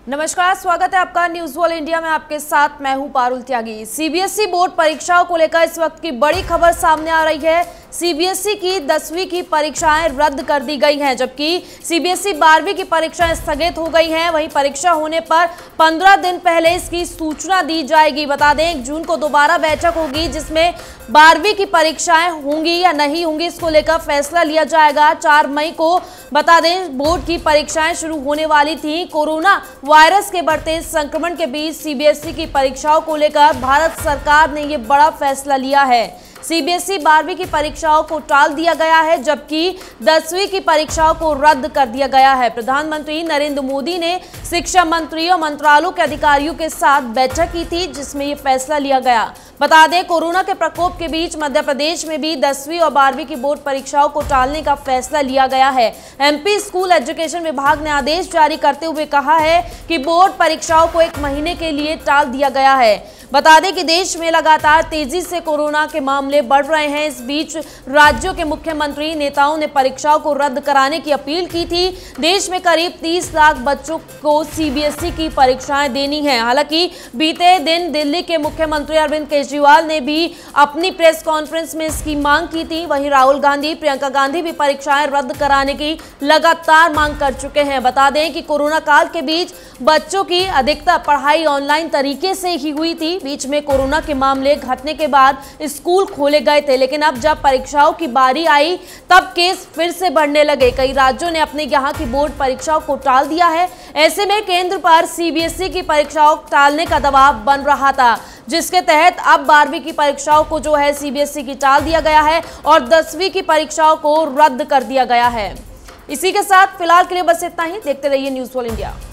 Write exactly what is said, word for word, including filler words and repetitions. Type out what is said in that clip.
नमस्कार, स्वागत है आपका न्यूज वर्ल्ड इंडिया में। आपके साथ मैं हूं पारुल त्यागी। सीबीएसई बोर्ड परीक्षाओं को लेकर इस वक्त की बड़ी खबर सामने आ रही है। सीबीएसई की दसवीं की परीक्षाएं रद्द कर दी गई हैं, जबकि सीबीएसई बारहवीं की परीक्षाएं स्थगित हो गई हैं। वहीं परीक्षा होने पर पंद्रह दिन पहले इसकी सूचना दी जाएगी। बता दें, एक जून को दोबारा बैठक होगी जिसमें बारहवीं की परीक्षाएं होंगी या नहीं होंगी, इसको लेकर फैसला लिया जाएगा। चार मई को बता दें बोर्ड की परीक्षाएं शुरू होने वाली थी। कोरोना वायरस के बढ़ते संक्रमण के बीच सीबीएसई की परीक्षाओं को लेकर भारत सरकार ने ये बड़ा फैसला लिया है। सीबीएसई बारहवीं की परीक्षाओं को टाल दिया गया है, जबकि दसवीं की परीक्षाओं को रद्द कर दिया गया है। प्रधानमंत्री नरेंद्र मोदी ने शिक्षा मंत्री और मंत्रालयों के अधिकारियों के साथ बैठक की थी, जिसमें ये फैसला लिया गया। बता दें, कोरोना के प्रकोप के बीच मध्य प्रदेश में भी दसवीं और बारहवीं की बोर्ड परीक्षाओं को टालने का फैसला लिया गया है। एमपी स्कूल एजुकेशन विभाग ने आदेश जारी करते हुए कहा है कि बोर्ड परीक्षाओं को एक महीने के लिए टाल दिया गया है। बता दें कि देश में लगातार तेजी से कोरोना के मामले बढ़ रहे हैं। इस बीच राज्यों के मुख्यमंत्री नेताओं ने परीक्षाओं को रद्द कराने की अपील की थी। देश में करीब तीस लाख बच्चों को सीबीएसई की परीक्षाएं देनी है। हालांकि बीते दिन दिल्ली के मुख्यमंत्री अरविंद केजरीवाल ने भी अपनी प्रेस कॉन्फ्रेंस में इसकी मांग की थी। वहीं राहुल गांधी, प्रियंका गांधी भी परीक्षाएं रद्द कराने की लगातार मांग कर चुके हैं। बता दें कि कोरोना काल के बीच बच्चों की अधिकतर पढ़ाई ऑनलाइन तरीके से ही हुई थी। बीच में कोरोना के मामले घटने के बाद स्कूल खोले गए थे, लेकिन अब जब परीक्षाओं की बारी आई तब केस फिर से बढ़ने लगे। कई राज्यों ने अपने यहाँ की बोर्ड परीक्षाओं को टाल दिया है। ऐसे में केंद्र पर सीबीएसई की परीक्षाओं टालने का दबाव बन रहा था, जिसके तहत अब बारहवीं की परीक्षाओं को जो है सीबीएसई की टाल दिया गया है और दसवीं की परीक्षाओं को रद्द कर दिया गया है। इसी के साथ फिलहाल के लिए बस इतना ही। देखते रहिए न्यूज वर्ल्ड इंडिया।